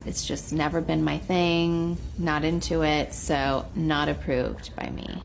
It's just never been my thing, not into it, so not approved by me.